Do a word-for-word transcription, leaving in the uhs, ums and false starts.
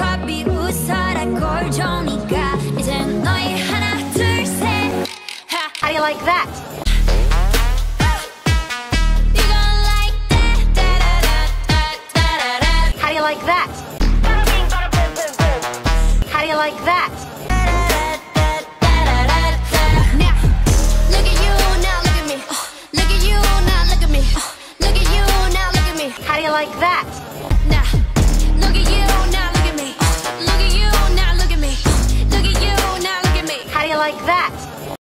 커피 웃어라 꼴좋으니까 이젠 너희 하나 둘 셋. How do you like that? You gon' like that. Da-da-da-da-da-da-da. How do you like that? How do you like that? Now, look at you, now look at me. Look at you, now look at me. Look at you, now look at me. How do you like that? Now, look at you, now look at me. Look at you, now look at me. Look at you, now look at me. How do you like that?